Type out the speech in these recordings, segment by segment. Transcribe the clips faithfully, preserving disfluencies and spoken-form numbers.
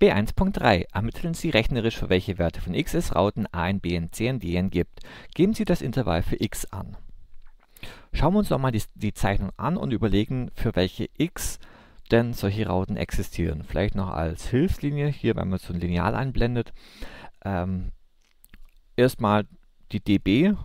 B eins Punkt drei. Ermitteln Sie rechnerisch, für welche Werte von x es Rauten a in b in c in d in gibt. Geben Sie das Intervall für x an. Schauen wir uns nochmal die, die Zeichnung an und überlegen, für welche x denn solche Rauten existieren. Vielleicht noch als Hilfslinie, hier, wenn man so ein Lineal einblendet. Ähm, erstmal die dB,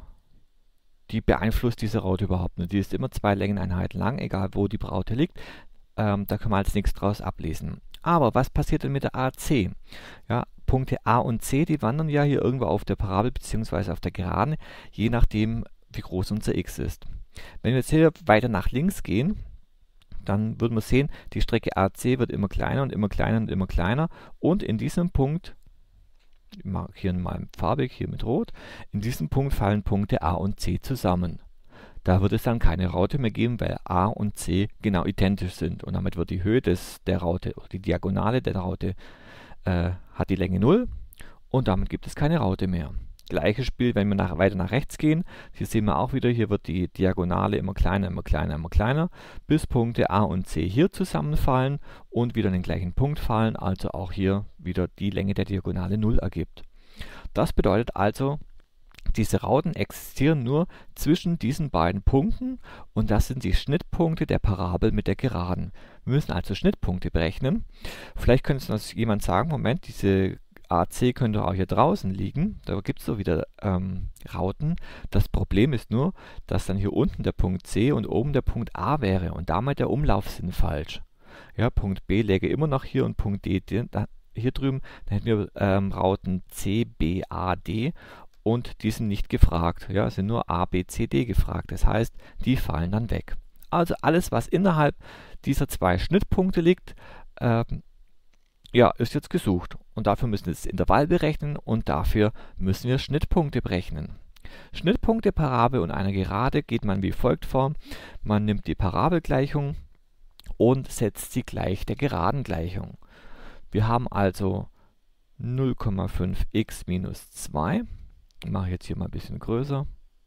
die beeinflusst diese Raute überhaupt nicht. Die ist immer zwei Längeneinheiten lang, egal wo die Raute liegt. Ähm, da können wir als nichts draus ablesen. Aber was passiert denn mit der A C? Ja, Punkte A und C, die wandern ja hier irgendwo auf der Parabel bzw. auf der Geraden, je nachdem, wie groß unser x ist. Wenn wir jetzt hier weiter nach links gehen, dann würden wir sehen, die Strecke A C wird immer kleiner und immer kleiner und immer kleiner. Und in diesem Punkt, ich markiere mal farbig hier mit Rot, in diesem Punkt fallen Punkte A und C zusammen. Da wird es dann keine Raute mehr geben, weil A und C genau identisch sind. Und damit wird die Höhe des, der Raute, die Diagonale der Raute, äh, hat die Länge null. Und damit gibt es keine Raute mehr. Gleiches Spiel, wenn wir nach, weiter nach rechts gehen. Hier sehen wir auch wieder, hier wird die Diagonale immer kleiner, immer kleiner, immer kleiner, bis Punkte A und C hier zusammenfallen und wieder in den gleichen Punkt fallen, also auch hier wieder die Länge der Diagonale null ergibt. Das bedeutet also, diese Rauten existieren nur zwischen diesen beiden Punkten und das sind die Schnittpunkte der Parabel mit der Geraden. Wir müssen also Schnittpunkte berechnen. Vielleicht könnte uns jemand sagen, Moment, diese A C könnte auch hier draußen liegen, da gibt es so wieder ähm, Rauten. Das Problem ist nur, dass dann hier unten der Punkt C und oben der Punkt A wäre und damit der Umlaufsinn falsch. Ja, Punkt B läge immer noch hier und Punkt D hier drüben, dann hätten wir ähm, Rauten C, B, A, D und die sind nicht gefragt. Ja, es sind nur A, B, C, D gefragt. Das heißt, die fallen dann weg. Also alles, was innerhalb dieser zwei Schnittpunkte liegt, ähm, ja, ist jetzt gesucht. Und dafür müssen wir das Intervall berechnen und dafür müssen wir Schnittpunkte berechnen. Schnittpunkte, Parabel und einer Gerade geht man wie folgt vor. Man nimmt die Parabelgleichung und setzt sie gleich der Geradengleichung. Wir haben also null Komma fünf x minus zwei. Ich mache jetzt hier mal ein bisschen größer.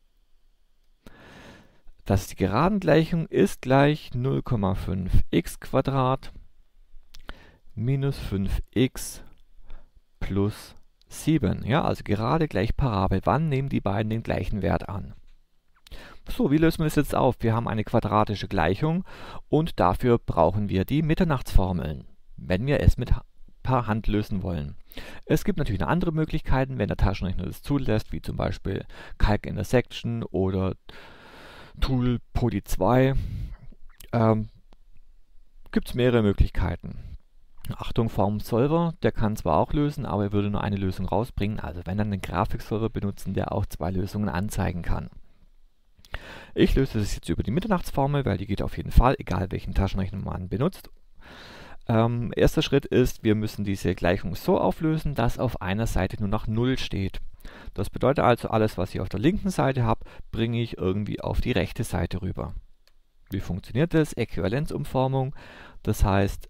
Das ist die Geradengleichung, ist gleich null Komma fünf x Quadrat minus fünf x plus sieben. Ja, also gerade gleich Parabel. Wann nehmen die beiden den gleichen Wert an? So, wie lösen wir das jetzt auf? Wir haben eine quadratische Gleichung und dafür brauchen wir die Mitternachtsformeln, wenn wir es mit per Hand lösen wollen. Es gibt natürlich noch andere Möglichkeiten, wenn der Taschenrechner das zulässt, wie zum Beispiel Calc Intersection oder Tool Poly zwei. Ähm, gibt es mehrere Möglichkeiten. Achtung, Form Solver, der kann zwar auch lösen, aber er würde nur eine Lösung rausbringen. Also wenn dann einen Grafiksolver benutzen, der auch zwei Lösungen anzeigen kann. Ich löse das jetzt über die Mitternachtsformel, weil die geht auf jeden Fall, egal welchen Taschenrechner man benutzt. Ähm, erster Schritt ist, wir müssen diese Gleichung so auflösen, dass auf einer Seite nur noch null steht. Das bedeutet also, alles, was ich auf der linken Seite habe, bringe ich irgendwie auf die rechte Seite rüber. Wie funktioniert das? Äquivalenzumformung. Das heißt,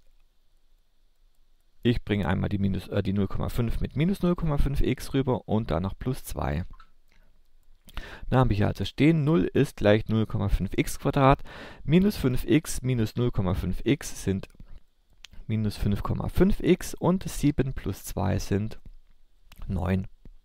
ich bringe einmal die, minus, äh, die null Komma fünf mit minus null Komma fünf x rüber und dann noch plus zwei. Dann habe ich hier also stehen, null ist gleich null Komma fünf x Quadrat, minus fünf x minus null Komma fünf x sind minus fünf Komma fünf x und sieben plus zwei sind neun.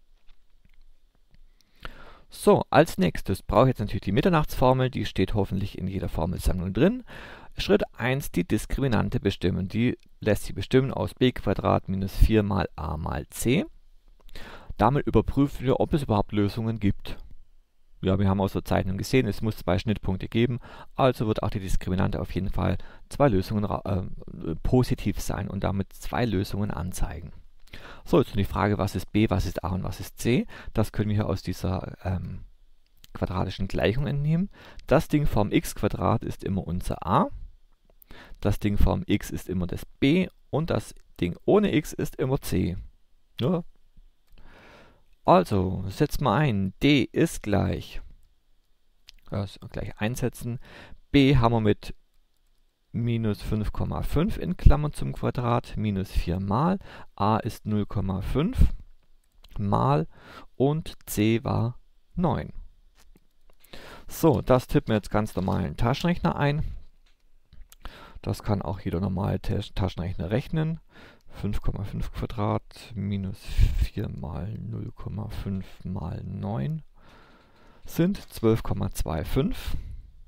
So, als nächstes brauche ich jetzt natürlich die Mitternachtsformel, die steht hoffentlich in jeder Formelsammlung drin. Schritt eins, die Diskriminante bestimmen. Die lässt sich bestimmen aus b² minus vier mal a mal c. Damit überprüfen wir, ob es überhaupt Lösungen gibt. Ja, wir haben aus der Zeichnung gesehen, es muss zwei Schnittpunkte geben, also wird auch die Diskriminante auf jeden Fall zwei Lösungen äh, positiv sein und damit zwei Lösungen anzeigen. So, jetzt die Frage, was ist b, was ist a und was ist c? Das können wir hier aus dieser ähm, quadratischen Gleichung entnehmen. Das Ding Form x² ist immer unser a, das Ding Form x ist immer das b und das Ding ohne x ist immer c. Ja. Also, setzen wir ein, d ist gleich, also gleich einsetzen, b haben wir mit minus fünf Komma fünf in Klammern zum Quadrat, minus vier mal, a ist null Komma fünf mal und c war neun. So, das tippen wir jetzt ganz normal in den Taschenrechner ein. Das kann auch jeder normale Taschenrechner rechnen. fünf Komma fünf Quadrat minus vier mal null Komma fünf mal neun sind zwölf Komma fünfundzwanzig.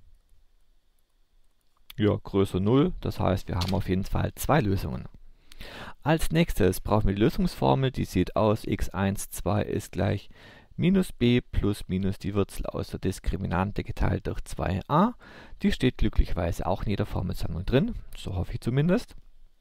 Ja, größer null, das heißt, wir haben auf jeden Fall zwei Lösungen. Als nächstes brauchen wir die Lösungsformel, die sieht aus, x eins, zwei ist gleich minus b plus minus die Wurzel aus der Diskriminante geteilt durch zwei a. Die steht glücklicherweise auch in jeder Formelsammlung drin, so hoffe ich zumindest.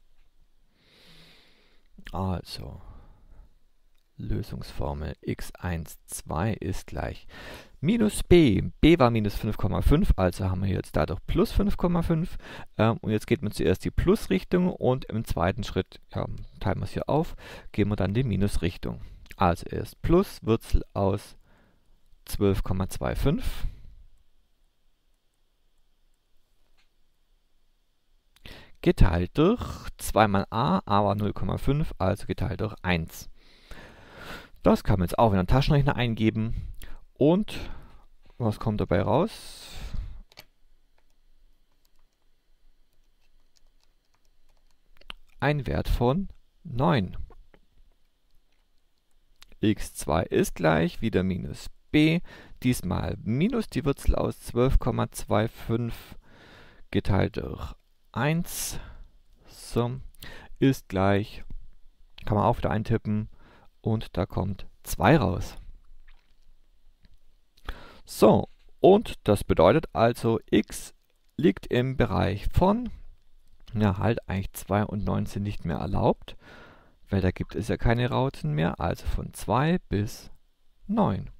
Also, Lösungsformel x eins, zwei ist gleich minus b. b war minus fünf Komma fünf, also haben wir jetzt dadurch plus fünf Komma fünf. Ähm, und jetzt geht man zuerst die Plusrichtung und im zweiten Schritt, ja, teilen wir es hier auf, gehen wir dann die Minusrichtung. Also erst plus Wurzel aus zwölf Komma fünfundzwanzig geteilt durch zwei mal a, a war null Komma fünf, also geteilt durch eins. Das kann man jetzt auch in den Taschenrechner eingeben und was kommt dabei raus? Ein Wert von neun. x zwei ist gleich wieder minus b, diesmal minus die Wurzel aus zwölf Komma fünfundzwanzig geteilt durch eins, so, ist gleich, kann man auch wieder eintippen, und da kommt zwei raus. So, und das bedeutet also, x liegt im Bereich von, ja halt eigentlich zwei und neun sind nicht mehr erlaubt, weil da gibt es ja keine Rauten mehr, also von zwei bis neun.